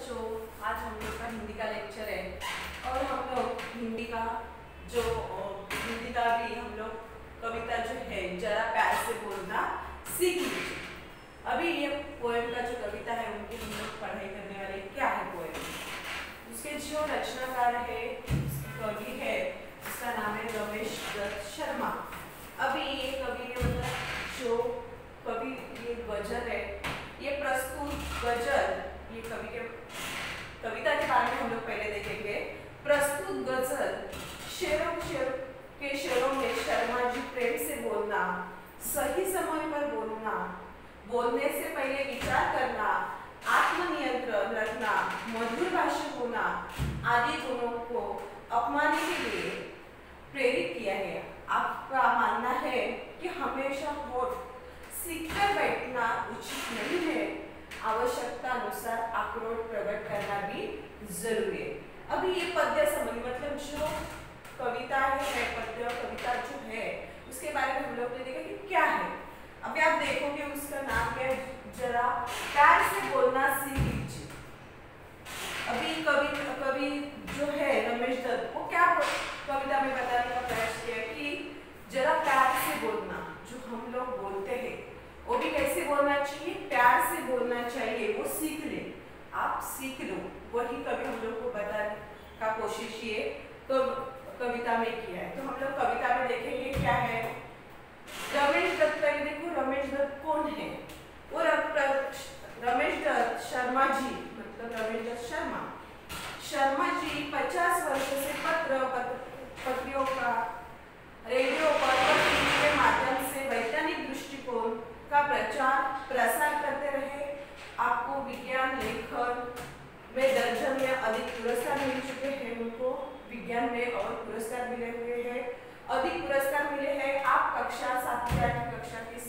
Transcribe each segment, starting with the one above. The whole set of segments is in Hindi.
बच्चों, आज हम लोग का हिंदी का लेक्चर है और हम लोग हिंदी का भी हम लोग कविता जो है जरा प्यार से बोलना सीख लीजिए। अभी ये पोएम का जो कविता है उनकी हम लोग पढ़ाई करने वाले। क्या है पोएम? उसके जो रचनाकार है, कवि है, उसका नाम है रमेश दत्त शर्मा। अभी ये कवि ने मतलब जो कवि ये गजल है, ये प्रस्तुत गजल, ये कवि के कविता के बारे में हम लोग पहले देखेंगे। प्रस्तुत गजल शेरों में शर्मा जी प्रेम से बोलना, सही समय पर बोलना, बोलने से पहले विचार करना, आत्मनियंत्रण रखना, मधुर भाषा होना आदि गुणों को अपनाने के लिए प्रेरित किया है। आपका मानना है कि हमेशा होठ सीखकर बैठना उचित नहीं है, आवश्यकता अनुसार आक्रोश प्रकट करना भी जरूरी है। अभी ये पद्य समझ मतलब जो कविता है, पद्य कविता जो है उसके बारे में हम लोग ने देखा कि क्या है। अभी आप देखोगे उसका नाम क्या है, जरा प्यार से बोलना सीख लीजिए। अभी कवि जो है रमेश दत्त, वो क्या कविता में बताने का प्रयास किया कि जरा प्यार से बोलना, जो हम लोग बोलते हैं वो भी कैसे बोलना चाहिए, प्यार से बोलना चाहिए, वो सीख ले, आप सीख लो। वही कवि हम लोग को बताने का कोशिश ये तो कविता में किया है। तो हम लोग कविता में देखेंगे क्या है। रमेश दत्त का देखो, रमेश दत्त कौन है? वो रमेश दत्त शर्मा जी, मतलब रमेश दत्त शर्मा जी 50 वर्ष से पत्रियों का, रेडियो पर टीवी के माध्यम से वैज्ञानिक दृष्टिकोण का प्रसार करते रहे। आपको विज्ञान लेखन में दर्जन या अधिक पुरस्कार मिल चुके हैं, उनको विज्ञान में और पुरस्कार मिले हुए हैं, अधिक पुरस्कार मिले हैं। आप कक्षा 7वीं 8वीं कक्षा की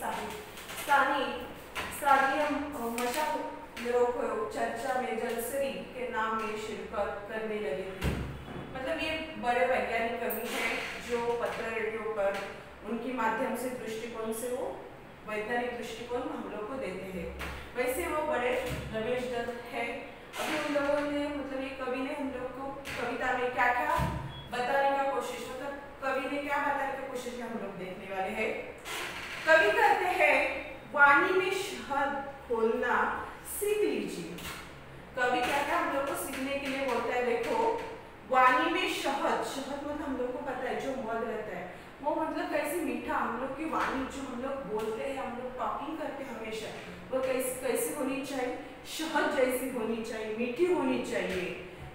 स्थानीय मशालों को चर्चा में जलसरी के नाम में शिरकत करने लगे थे। मतलब ये बड़े वैज्ञानिक कवि हैं जो पत्र रेडियो पर उनके माध्यम से दृष्टिकोण से वो वैज्ञानिक दृष्टिकोण हम लोग को देते हैं। वैसे वो बड़े रमेश दत्त है। अभी उन लोगों ने मतलब ये कवि ने हम लोग को कविता में क्या क्या बताने का कोशिश, मतलब कवि ने क्या बताने की कोशिश हम लोग देखने वाले हैं। कवि कहते हैं वाणी में शहद खोलना सीख लीजिए। कवि क्या क्या हम लोग को सीखने के लिए बोलता है। देखो, वाणी में शहद मतलब हम लोग को पता है जो मध रहता है वो मतलब कैसे मीठा, हम लोग की वाणी जो हम लोग बोलते हैं, हम लोग टॉकिंग करते हैं हमेशा, वो कैसी होनी चाहिए, शहद जैसी होनी चाहिए, मीठी होनी चाहिए।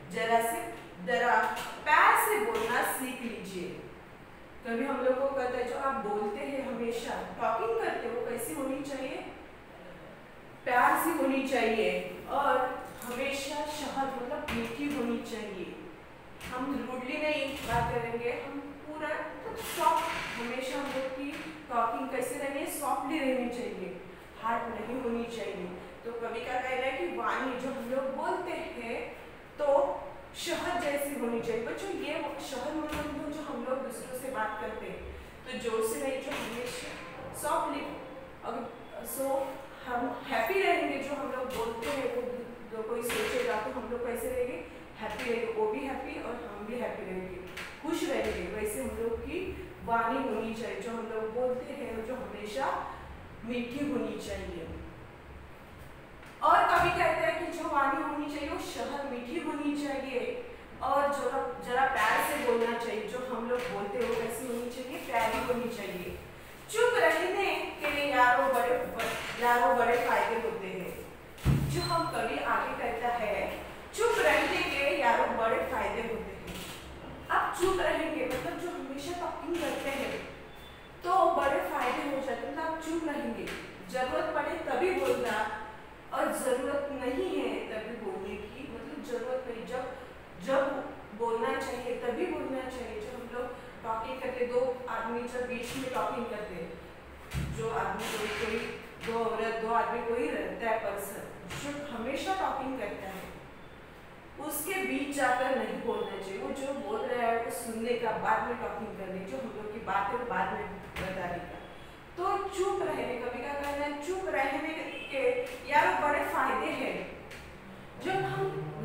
जरा प्यार से बोलना सीख लीजिए। कभी हम लोग को कहता है जो आप बोलते हैं हमेशा टॉकिंग करते हो, कैसी होनी चाहिए, प्यार से होनी चाहिए और हमेशा शहद मतलब मीठी होनी चाहिए। हम रूडली नहीं बात करेंगे, हम पूरा सॉफ्ट, हमेशा हम लोग की टॉकिंग कैसे रहनी है, सॉफ्टली रहनी चाहिए, हार्ड नहीं होनी चाहिए। तो कवि का कहना है कि वाणी जो हम लोग बोलते हैं तो शहद जैसी होनी चाहिए। बच्चों ये शहद मतलब जो हम लोग दूसरों से बात करते हैं तो जोर से नहीं, जो हमेशा सॉफ्टली, अगर सो हम हैप्पी रहेंगे, जो हम लोग बोलते हैं वो जो कोई सोचेगा तो हम लोग कैसे रहेंगे, हैप्पी रहेंगे, वो भी हैप्पी और हम भी हैप्पी रहेंगे, खुश रहेंगे। वैसे हम लोग की वाणी होनी चाहिए, जो हम लोग बोलते हैं जो हमेशा मीठी होनी चाहिए। और कभी कहते हैं कि जो वाणी होनी चाहिए वो शहद मीठी होनी चाहिए और जरा प्यार से बोलना चाहिए। जो हम लोग बोलते हैं वो कैसी होनी चाहिए, प्यारी होनी चाहिए। चुप रहने के लिए यारों बड़े फायदे होते हैं। जो हम कभी आगे कहता है चुप रहने के यारों बड़े फायदे होते हैं। आप चुप रहेंगे मतलब जो हमेशा टॉकिंग करते हैं तो बड़े फायदे हो जाते हैं। मतलब आप चुप रहेंगे, जरूरत पड़े तभी बोलना और जरूरत नहीं है तभी बोलने की, मतलब जरूरत नहीं, जब बोलना चाहिए तभी बोलना चाहिए। जो हम लोग टॉकिंग करते, दो आदमी जब बीच में टॉकिंग करते, जो आदमी कोई दो औरत, दो आदमी कोई रहता है पर्सन जो हमेशा टॉकिंग करता है, उसके बीच जाकर नहीं बोलना चाहिए। वो जो बोल रहा है वो सुनने का, बाद में टॉकिंग करने, जो हम लोग की बात है वो बाद में बताने का। तो चुप रहने, कभी का कहना है चुप रहने के यार बड़े फायदे हैं। जब हम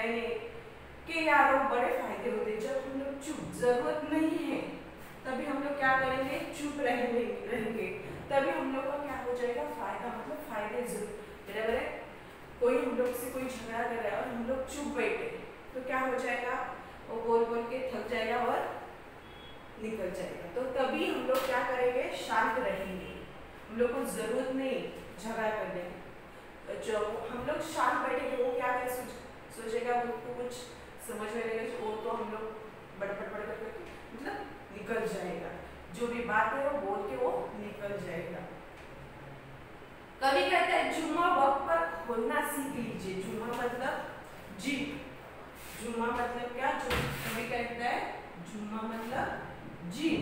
रहने के यार वो बड़े फायदे होते हैं। जब हम लोग चुप, जरूरत नहीं है तभी हम लोग क्या करेंगे, चुप रहेंगे तभी हम लोग का क्या हो जाएगा, फायदा, मतलब फायदे बराबर है। कोई हम लोग से कोई झगड़ा कर रहा है और हम लोग चुप बैठे तो क्या हो जाएगा, वो बोल बोल के थक जाएगा और निकल जाएगा। तो तभी हम लोग क्या करेंगे, शांत रहेंगे। हम लोग को जरूरत नहीं झगड़ा करने की। जो हम लोग शांत बैठेंगे वो क्या कर सोचेगा, वो कुछ समझ में रहेगा, वो तो हम लोग बड़बड़ करके मतलब निकल जाएगा। जो भी बात है वो बोल के वो निकल जाएगा। कभी कहता है जुम्मा वक्त पर खोलना सीख लीजिए। जुम्मा मतलब जी, जुम्मा मतलब क्या, जो कभी कहता है जुम्मा मतलब जी।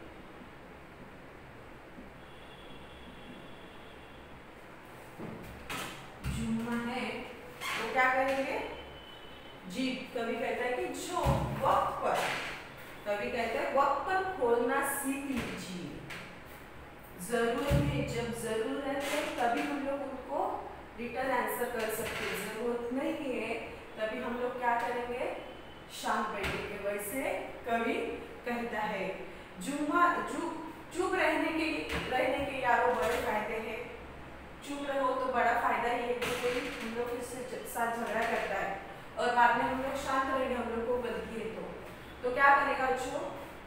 जुम्मा है तो क्या करेंगे, जी। कभी कहता है कि जो वक्त पर, कभी कहता है वक्त पर खोलना सीख लीजिए। जरूरत है, जब जरूरत है तभी हम लोग उनको रिटर्न आंसर कर सकते हैं। जरूरत नहीं है तभी हम लोग क्या करेंगे, शांत बैठेंगे। वैसे कवि कहता है जुम्मा चुप रहने के यारों बड़े फायदे हैं। चुप रहो तो बड़ा फायदा ये है कि कोई हम लोग इससे साथ झगड़ा करता है और बाद में हम लोग शांत रहेंगे, हम लोग को गलती है तो क्या करेगा, जो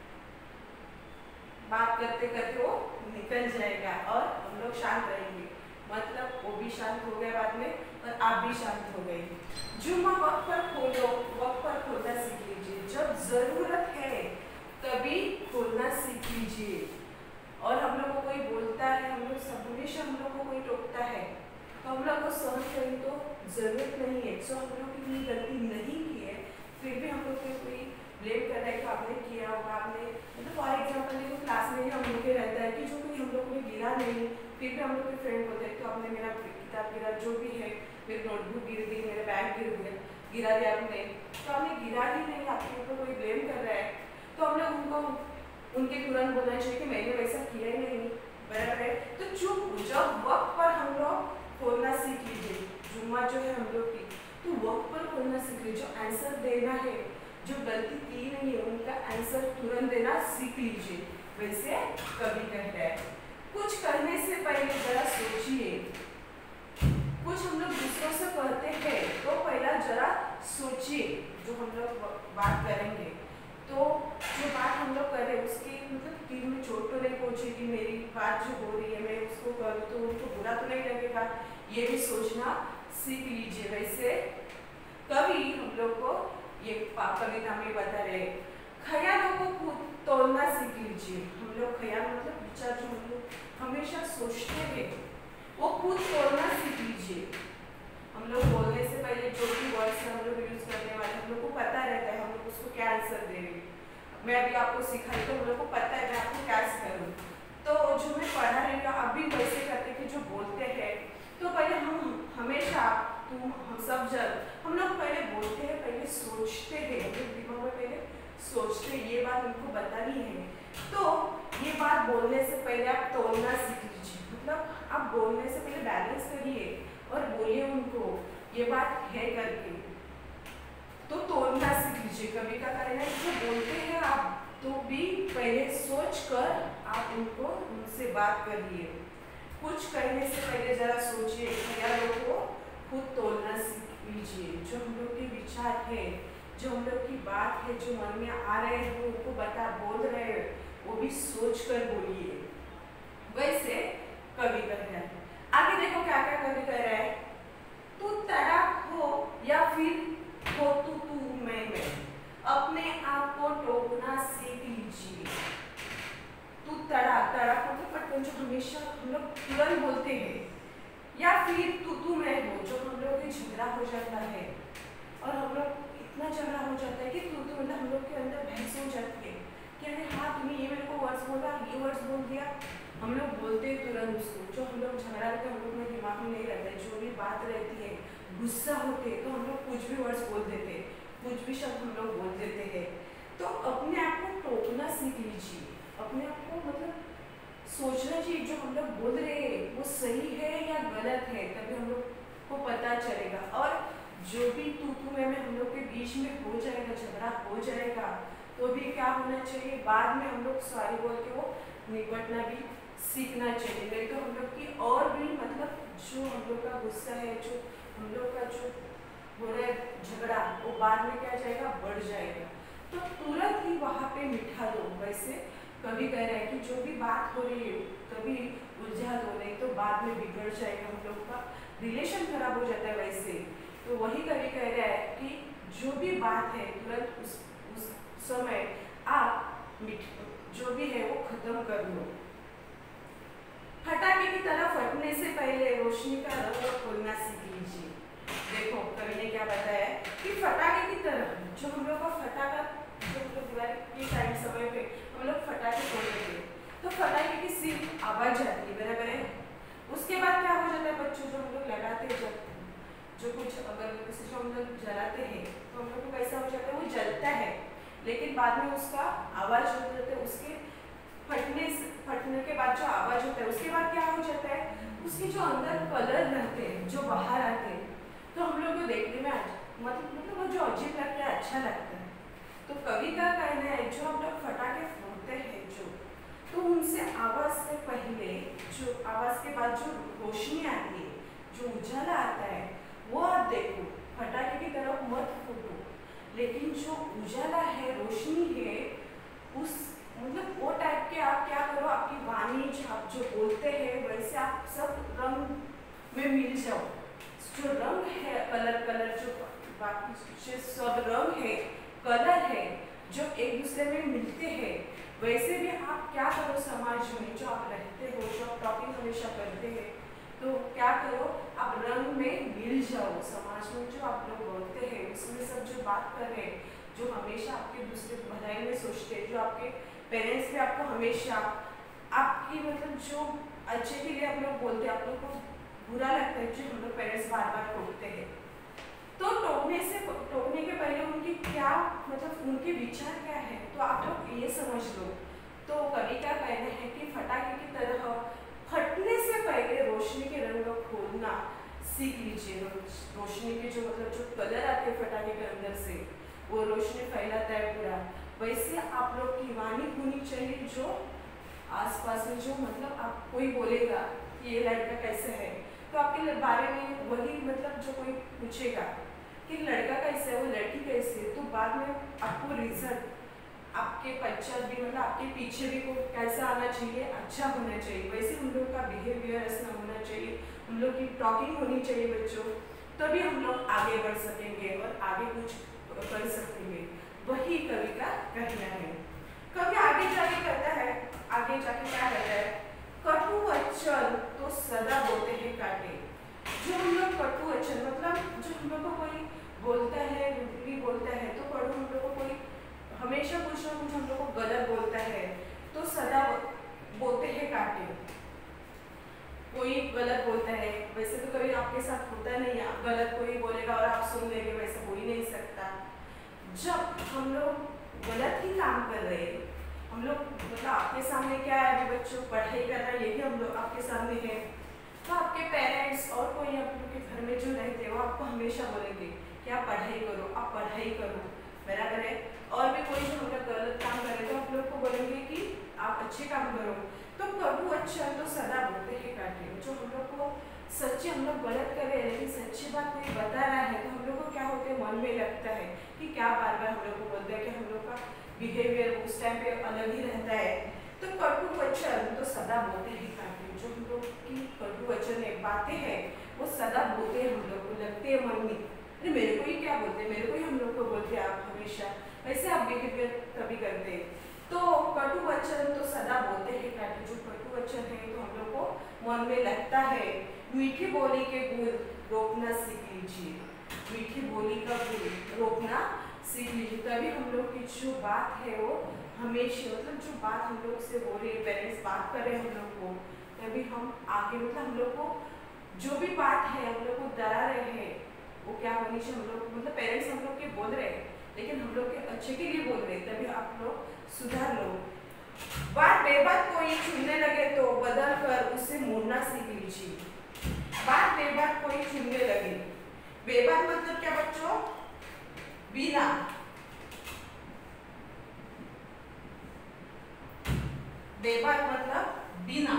बात करते करते वो निकल जाएगा और हम लोग शांत रहेंगे। मतलब वो भी शांत हो गया बाद में और आप भी शांत हो गए। जुम्मा वक्त पर खोलो, वक्त पर खोलना सीख लीजिए। जब जरूरत है तभी खोलना सीख लीजिए। और हम लोग को कोई बोलता है, हम लोग सब हमेशा हम लोग को कोई टोकता है तो हम लोग को सहन करें तो जरूरत नहीं है। सो हम लोग की गलती नहीं की है फिर भी हम लोग को कोई ब्लेम कर रहा है कि आपने किया होगा, आपने, मतलब फॉर एग्जाम्पल देखो क्लास में ही हम लोग के रहता है कि जो कोई हम लोग ने गिरा नहीं, फिर भी हम लोग के फ्रेंड होते हैं तो आपने मेरा किताब गिरा, जो भी है, मेरी नोटबुक गिर दी, मेरा बैग गिरा दिया आपने, तो आपने गिरा ही नहीं, आपके ऊपर कोई ब्लेम कर रहा है तो हम लोग उनको उनके तुरंत बोलना चाहिए कि मैंने वैसा किया ही नहीं, बराबर है। तो चुप, जब वक्त पर हम लोग खोलना सीख लीजिए। जुम्मा जो है हम लोग की, तो वक्त पर खोलना सीख लीजिए। जो आंसर देना है, जो गलती की नहीं है उनका आंसर तुरंत देना सीख लीजिए। वैसे कभी कहता है कुछ करने से पहले जरा सोचिए। कुछ हम लोग दूसरों से कहते हैं तो पहला जरा सोचिए। जो हम लोग बात करेंगे तो जो बात हम लोग कर रहे हैं उसकी मतलब दिल में चोट तो नहीं पहुंचेगी, मेरी बात जो हो रही है मैं उसको करूँ तो उनको बुरा तो नहीं लगेगा, ये भी सोचना सीख लीजिए। वैसे कभी हम लोग को ये कविता में बता रहे ख्यालों को खुद तोड़ना सीख लीजिए। हम लोग ख्याल मतलब विचार जो हम लोग हमेशा सोचते हैं वो खुद तोड़ना सीख लीजिए। हम लोग बोलने से पहले जो भी वर्ड्स हम लोग यूज करने वाले हम लोग को पता रहता है हम लोग उसको क्या आंसर देंगे। मैं अभी आपको सिखाई तो हम लोग को पता है मैं आपको क्या करूँ। तो जो मैं पढ़ा रही हूँ आप भी वैसे करते कि जो बोलते हैं तो पहले हम हमेशा हम सब जब हम लोग पहले बोलते हैं पहले सोचते हैं, दिमाग में पहले सोचते हैं ये बात उनको बतानी है तो ये बात बोलने से पहले आप तोड़ना सीख लीजिए। मतलब आप बोलने से पहले बैलेंस करिए और बोलिए उनको ये बात है करके, तो तोड़ना सीख लीजिए। कभी का करना जो बोलते हैं आप तो भी पहले सोच कर आप उनको उनसे बात करिए। कुछ करने से पहले जरा सोचिए, ख्यालों को खुद तोड़ना सीख लीजिए। जो हम लोग के विचार है, जो हम लोग की बात है, जो मन में आ रहे हैं वो उनको बोल रहे हैं वो भी सोच कर बोलिए। वैसे कवि कह रहा है आगे देखो क्या क्या कवि कह रहा है, तू तड़क हो या फिर हो तू मैं, अपने आप को टोकना सीख लीजिए। तू तड़क मतलब पटकन जो हमेशा हम लोग तुरंत बोलते हैं, या फिर तू मैं हो जो हम लोग के झगड़ा हो जाता है और हम लोग इतना झगड़ा हो जाता है कि तू मतलब हम लोग के अंदर बहस हो जाती है कि अरे हाँ तुमने ये मेरे को वर्ड्स बोला, ये वर्ड्स बोल दिया। हम लोग बोलते हैं तुरंत उसको, जो हम लोग झगड़ा करते हैं हम लोग में दिमाग में नहीं रहता है, जो भी बात रहती है गुस्सा होते हैं तो हम लोग कुछ भी वर्ड्स बोल देते हैं, कुछ भी शब्द हम लोग बोल देते हैं। तो अपने आप को टोकना सीख लीजिए, अपने आप को मतलब सोचना चाहिए जो हम लोग बोल रहे हैं वो सही है या गलत है, तभी हम लोग को पता चलेगा। और जो भी तू में हम लोग के बीच में हो जाएगा, झगड़ा हो जाएगा, तो भी क्या होना चाहिए, बाद में हम लोग सॉरी बोल के वो निपटना भी सीखना चाहिए। नहीं तो हम लोग की और भी मतलब जो हम लोग का गुस्सा है, जो हम लोग का जो हो रहा है झगड़ा, वो बाद में क्या जाएगा, बढ़ जाएगा। तो तुरंत ही वहाँ पे मिठा दो। वैसे कभी कह रहे हैं कि जो भी बात हो रही है कभी उलझा दो, नहीं तो बाद में बिगड़ जाएगा, हम लोग का रिलेशन खराब हो जाता है। वैसे तो वही कभी कह रहा है कि जो भी बात है तुरंत उस समय आप जो भी है वो खत्म कर लो। फटाके की तरह फटने से पहले रोशनी का रंग खोलना सीख लीजिए। देखो कवि ने क्या बताया कि फटाके की तरह जो हम लोग का फटाका, जो हम लोग दिवाली के टाइम समय पे हम लोग फटाके फोड़ते थे, तो फटाके की सिर्फ आवाज आती है, बराबर है। उसके बाद क्या हो जाता है बच्चों, जो हम लोग लगाते हैं, जब जो कुछ अगर किसी को हम लोग जलाते हैं तो हम लोग को कैसा हो जाता है, वो जलता है, लेकिन बाद में उसका आवाज हो जाता है, उसके फटने के बाद जो आवाज होता है, उसके बाद क्या हो जाता है, उसके जो अंदर कलर रहते हैं जो बाहर आते हैं, तो हम लोग को देखने में मतलब वो जो अजीब लगता है, अच्छा लगता है। तो कवि का कहना है जो हम लोग फटाके फोड़ते हैं जो, तो उनसे आवाज से पहले जो आवाज के बाद जो रोशनी आती है, जो उजाला आता है, वो आप देखो, फटाके की तरफ मत फूटो, लेकिन जो उजाला है, रोशनी है, उस मतलब वो टाइप के आप क्या करो, आपकी वाणी आप जो बोलते हैं वैसे आप सब रंग में मिल जाओ। जो रंग है, कलर जो बाकी सब रंग है, कलर है, जो एक दूसरे में मिलते हैं, वैसे भी आप क्या करो, समाज में जो आप रहते हो, जो आप टॉकिंग हमेशा करते हैं, तो क्या करो, आप रंग में मिल जाओ। समाज में जो आप लोग बोलते हैं उसमें सब जो बात कर रहे हैं, जो हमेशा आपके दूसरे भलाई में सोचते हैं, जो आपके पेरेंट्स भी आपको हमेशा आपकी मतलब जो अच्छे के लिए आप लोग बोलते हैं, आप लोग को बुरा लगता है जो हम लोग पेरेंट्स बार बार टोकते हैं, तो टोकने के पहले उनकी क्या मतलब उनके विचार क्या है, तो आप लोग ये समझ लो। तो कवि का कहना है कि फटाके की तरह फटने से पहले रोशनी के रंग को खोलना सीख लीजिए। रोशनी के जो मतलब जो कलर आते हैं फटाके के अंदर से, वो रोशनी फैलाता है पूरा। वैसे आप लोग की वाणी होनी चाहिए, जो आसपास में जो मतलब आप कोई बोलेगा कि ये लड़का कैसे है, तो आपके बारे में वही मतलब जो कोई पूछेगा कि लड़का कैसे है, वो लड़की कैसे है, तो बाद में आपको रिजल्ट आपके पश्चात भी मतलब आपके पीछे भी को कैसा आना चाहिए, अच्छा होना चाहिए। वैसे हम लोग का बिहेवियर ऐसा होना चाहिए, हम लोग की टॉकिंग होनी चाहिए बच्चों, तभी हम लोग आगे बढ़ सकेंगे और आगे कुछ कर सकेंगे। वही कवि का कहना है। कवि आगे जाके कहता है, आगे जाके क्या कहता है, कटु वचन तो सदा बोते हैं काटे। जो हम लोग कटु वचन मतलब जो हम लोग को कोई बोलता है, रुपली बोलता है, तो पढ़ो हम लोग को कोई हमेशा कुछ ना कुछ हम लोग को गलत बोलता है, तो सदा बोते हैं काटे। कोई गलत बोलता है, वैसे तो कभी आपके साथ होता नहीं है, गलत कोई बोलेगा और आप सुन लेंगे, वैसे हो ही नहीं सकता। जब हम लोग गलत ही काम कर रहे हैं, हम लोग मतलब आपके सामने क्या है, अभी बच्चों पढ़ाई कर रहे हैं, ये भी हम लोग आपके सामने है, तो आपके पेरेंट्स और कोई आप लोग के घर में जो रहते हैं वो आपको हमेशा बोलेंगे कि आप पढ़ाई करो, आप पढ़ाई करो, बराबर है। और भी कोई जो हम लोग गलत काम करे तो आप लोग को बोलेंगे कि आप अच्छे काम करो। तो कटु वचन तो सदा बोते हैं काटे। जो हम लोग को सच्चे हम लोग गलत कर रहे हैं लेकिन सच्ची बात कोई बता रहा है, तो हम लोग को क्या होता है, मन में लगता है कि क्या बार बार हम लोग को बोलते हैं, कि हम लोग का बिहेवियर उस टाइम पे अलग ही रहता है। तो कटु वचन तो सदा बोते हैं काटे। जो हम लोग की कटु वचन है, बातें हैं, वो सदा बोलते हैं, हम लोग को लगते हैं मन में, अरे मेरे को ही क्या बोलते हैं, मेरे को ही हम लोग को बोलते हैं आप हमेशा, वैसे आप बिहेवियर कभी करते हैं। तो कटु वचन तो सदा बोलते हैं काटे। जो कटु वचन है तो हम लोग को मन में लगता है। मीठी बोली के गुण रोकना सीख लीजिए। मीठी बोली का गुण रोकना सीख लीजिए, तभी हम लोग की जो बात है वो हमेशा मतलब जो बात हम लोग से हो रही है, पेरेंट्स बात कर रहे हैं हम लोग को, तभी हम आगे मतलब हम लोग को जो भी बात है हम लोग को डरा रहे हैं, वो क्या होनी चाहिए, हम लोग मतलब पेरेंट्स हम लोग के बोल रहे हैं लेकिन हम लोग के अच्छे के लिए बोल रहे हैं, तभी आप लोग सुधार लो। बात बेबात कोई छूने लगे तो बदल कर उसे मोड़ना सीख लीजिए। बात बेबात कोई छूने लगे बेबाक मतलब क्या बच्चों? बिना। बेबाक मतलब बिना।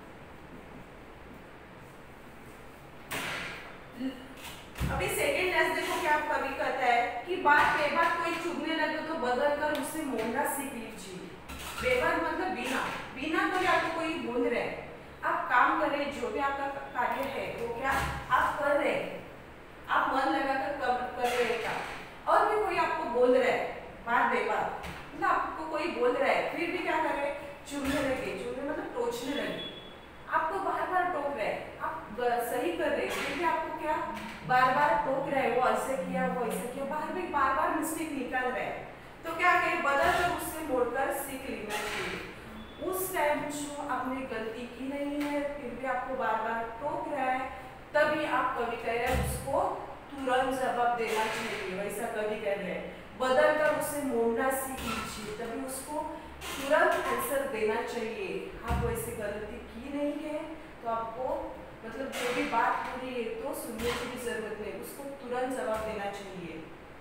अभी सेकेंड लेस देखो क्या कवि कहता है कि बात बेबाक कोई चुभने लगे तो बदल कर उससे मोड़ना सीख लीजिए। बेबाक मतलब बिना। बिना कोई आपको कोई बोल रहे, आप काम कर रहे, जो भी आपका कार्य है वो क्या आप कर रहे, आप मन लगाकर कर रहे काम, और भी कोई आपको बोल रहा है बात बेबाक, मतलब आपको कोई बोल रहा है फिर भी क्या कर रहे, चुभने लगे। चुभने मतलब टोचने लगे, आपको बार बार टोक रहे, आप सही कर रहे फिर भी आपको क्या बार बार टोक रहे, वो ऐसे किया वो ऐसे किया, बार बार मिस्टेक निकाल रहे, तो क्या करें, बदल कर उससे मोड़कर सीख लेना चाहिए। उस टाइम जो आपने गलती की नहीं है फिर भी आपको बार बार टोक रहा है, तभी आप कवि कह रहे हैं उसको तुरंत जवाब देना चाहिए। वैसा कवि कह रहे हैं बदल कर उसे मोड़ना सीख लीजिए, तभी उसको तुरंत आंसर देना चाहिए। आप वैसे गलती की नहीं है तो आपको मतलब जो भी बात हो रही है तो सुनने की भी जरूरत नहीं, उसको तुरंत जवाब देना चाहिए।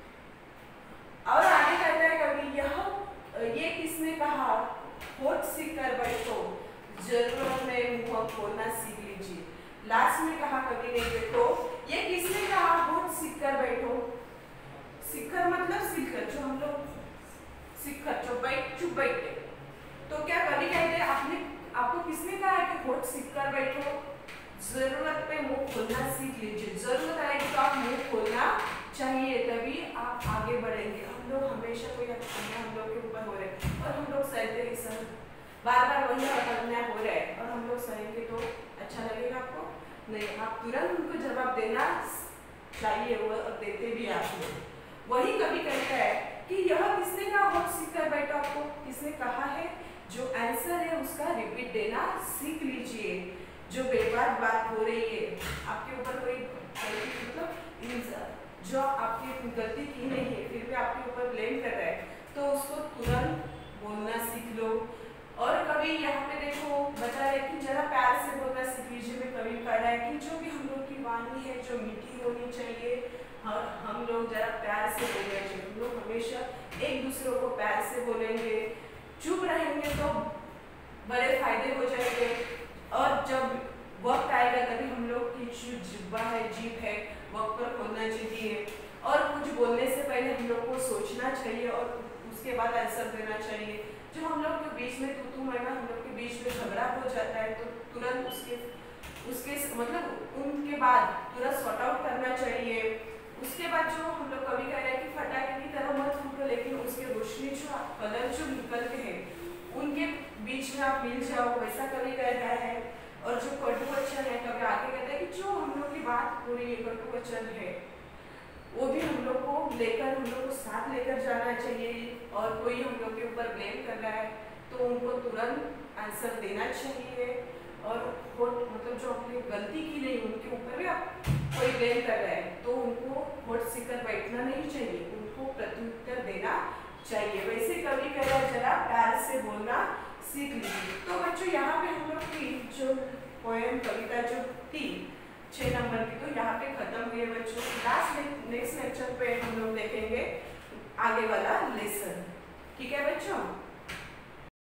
और आगे कहता है कवि ये किसने कहा, होठ सीख कर बैठो, जरूरत में मुंह खोलना सीख लीजिए। लास्ट में कहा कवि ने देखो ये किसने कहा, होठ सीख कर बैठो। सीखकर मतलब सीखकर, जो हम लोग सीखकर जो चुप बैठे, तो क्या कवि कहते हैं आपको किसने कहा है कि होठ सीख कर बैठो, जरूरत पे मुंह खोलना सीख लीजिए। जरूरत आएगी तो आप मुंह खोलना चाहिए, तभी आप आगे बढ़ेंगे। हम लोग हमेशा कोई हम लोग के ऊपर हो रहे और हम लोग सहते ही सर बार बार वही अन्याय हो रहा है और हम लोग सहेंगे तो अच्छा लगेगा आपको नहीं, आप तुरंत उनको जवाब देना चाहिए और देते भी आप लोग। वही कवि कहता है कि यह किसने कहा होठ सीख कर बैठो, आपको किसने कहा है, जो आंसर है उसका रिपीट देना सीख लीजिए। जो बेबाक बात हो रही है आपके ऊपर कोई मतलब जो आपकी गलती की नहीं है फिर भी आपके ऊपर ब्लेम कर रहा है तो उसको तुरंत बोलना सीख लो। और कभी यहाँ पे देखो बता रहे कि जरा प्यार से बोलना सीख लीजिए। में कवि कह रहा है कि जो भी हम लोग की वाणी है जो मीठी होनी चाहिए, हम लोग जरा प्यार से बोलना चाहिए। हम लोग हमेशा एक दूसरे को प्यार से बोलेंगे, चुप रहेंगे तो बड़े फायदे हो जाएंगे। और जब वक्त आएगा तभी हम लोग की जो जिब्बा है जीभ है वक्त पर खोलना चाहिए और कुछ बोलने से पहले हम लोग को सोचना चाहिए और उसके बाद आंसर देना चाहिए। जो हम लोग के बीच में तू मैं हम लोग के बीच में झगड़ा हो जाता है तो तुरंत उसके मतलब उनके बाद तुरंत सॉर्ट आउट करना चाहिए। उसके बाद जो हम लोग कभी कह रहे हैं कि फटाके की तरह मत फूटो, लेकिन उसके रोशनी जो कलर जो निकलते हैं उनके बीच में आप मिल जाओ, वैसा कभी कह रहा है। और जो कटु वचन है कभी आगे कहता है कि जो हम लोग की बात हो रही है कटु वचन है वो भी हम लोग को लेकर हम लोग को साथ लेकर जाना चाहिए। और कोई हम लोग के ऊपर ब्लेम कर रहा है तो उनको तुरंत आंसर देना चाहिए। और मतलब जो अपनी गलती की नहीं उनके ऊपर भी आप कोई ब्लेम कर रहा है तो उनको होठ सीखकर बैठना नहीं चाहिए, उनको प्रत्युत्तर देना चाहिए। वैसे कवि कह रहा है जरा प्यार से बोलना सीख लीजिए। तो बच्चों यहाँ पे हम लोग की जो पोएम कविता जो थी 6 नंबर की तो यहाँ पे खत्म हुई है बच्चों। नेक्स्ट लेक्चर पे हम लोग देखेंगे आगे वाला लेसन। ठीक है बच्चों।